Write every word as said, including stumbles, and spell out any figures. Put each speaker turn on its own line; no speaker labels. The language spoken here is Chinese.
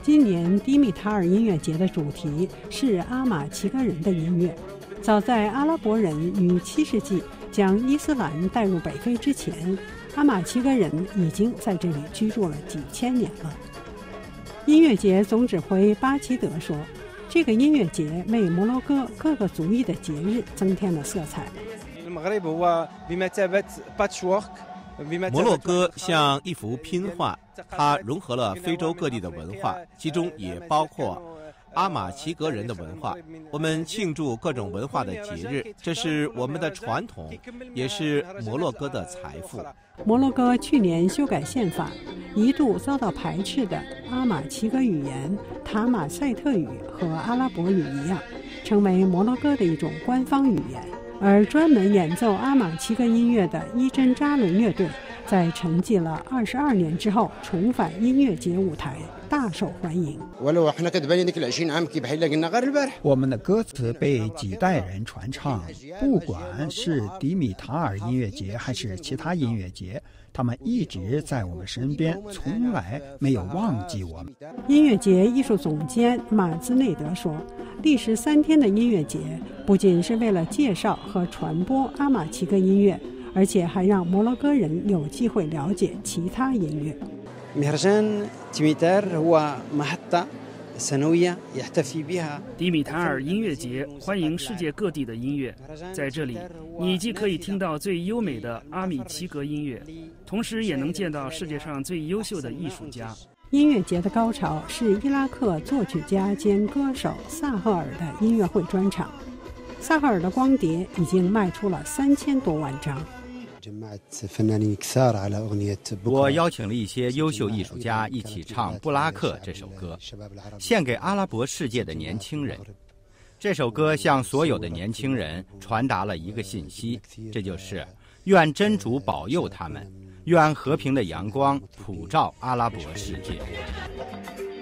今年迪米塔尔音乐节的主题是阿马齐格人的音乐。早在阿拉伯人于七世纪将伊斯兰带入北非之前，阿马齐格人已经在这里居住了几千年了。音乐节总指挥巴奇德说，这个音乐节为摩洛哥各个族裔的节日增添了色彩。
摩洛哥像一幅拼画，它融合了非洲各地的文化，其中也包括阿马齐格人的文化。我们庆祝各种文化的节日，这是我们的传统，也是摩洛哥的财富。
摩洛哥去年修改宪法，一度遭到排斥的阿马齐格语言塔马赛特语和阿拉伯语一样，成为摩洛哥的一种官方语言。而专门演奏阿马齐格音乐的伊真扎伦乐队，在沉寂了二十二年之后重返音乐节舞台，大受欢迎。
我们的歌词被几代人传唱，不管是迪米塔尔音乐节还是其他音乐节，他们一直在我们身边，从来没有忘记我们。
音乐节艺术总监马兹内德说，历时三天的音乐节不仅是为了介绍和传播阿马齐格音乐，而且还让摩洛哥人有机会了解其他音乐。
迪米塔尔音乐节欢迎世界各地的音乐，在这里你既可以听到最优美的阿米齐格音乐，同时也能见到世界上最优秀的艺术家。
音乐节的高潮是伊拉克作曲家兼歌手萨赫尔的音乐会专场。萨赫尔的光碟已经卖出了三千多万张。
我邀请了一些优秀艺术家一起唱《布拉克》这首歌，献给阿拉伯世界的年轻人。这首歌向所有的年轻人传达了一个信息，这就是愿真主保佑他们，愿和平的阳光普照阿拉伯世界。